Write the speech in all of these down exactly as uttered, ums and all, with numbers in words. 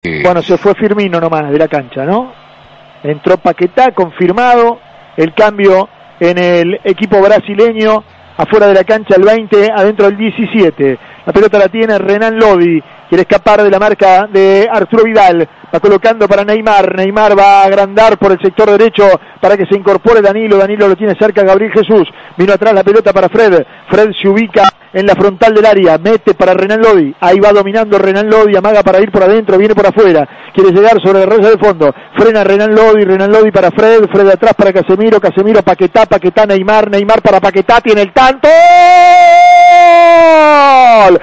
Bueno, se fue Firmino nomás de la cancha, ¿no? Entró Paquetá, confirmado el cambio en el equipo brasileño, afuera de la cancha el veinte, adentro del diecisiete. La pelota la tiene Renan Lodi, quiere escapar de la marca de Arturo Vidal, va colocando para Neymar, Neymar va a agrandar por el sector derecho para que se incorpore Danilo, Danilo lo tiene cerca Gabriel Jesús, vino atrás la pelota para Fred, Fred se ubica en la frontal del área, mete para Renan Lodi, ahí va dominando Renan Lodi, amaga para ir por adentro, viene por afuera, quiere llegar sobre el raya de fondo, frena Renan Lodi, Renan Lodi para Fred, Fred atrás para Casemiro, Casemiro, Paquetá, Paquetá, Neymar, Neymar para Paquetá, tiene el tanto, ¡gol!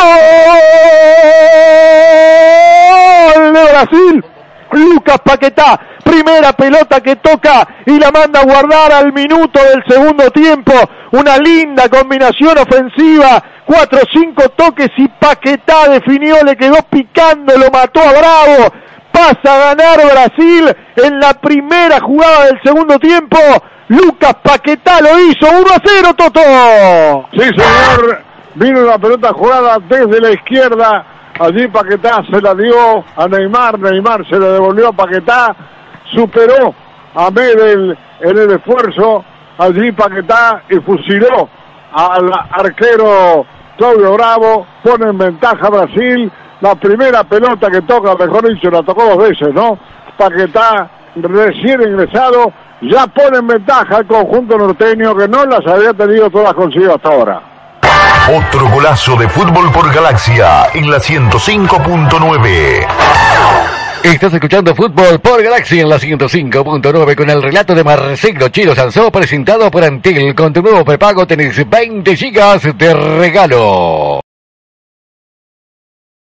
¡Gol de Brasil! Lucas Paquetá, primera pelota que toca y la manda a guardar al minuto del segundo tiempo, una linda combinación ofensiva, cuatro o cinco toques y Paquetá definió, le quedó picando, lo mató a Bravo, pasa a ganar Brasil en la primera jugada del segundo tiempo, Lucas Paquetá lo hizo, uno a cero, Toto. Sí, señor, vino la pelota jugada desde la izquierda. Allí Paquetá se la dio a Neymar, Neymar se la devolvió a Paquetá, superó a Medel en el esfuerzo, allí Paquetá y fusiló al arquero Claudio Bravo, pone en ventaja Brasil, la primera pelota que toca, mejor dicho, la tocó dos veces, ¿no? Paquetá recién ingresado, ya pone en ventaja al conjunto norteño que no las había tenido todas consigo hasta ahora. Otro golazo de Fútbol por Galaxia en la ciento cinco punto nueve. Estás escuchando Fútbol por Galaxia en la ciento cinco punto nueve con el relato de Marcelo Chiro Sanzó, presentado por Antel. Con tu nuevo prepago tenés veinte gigas de regalo.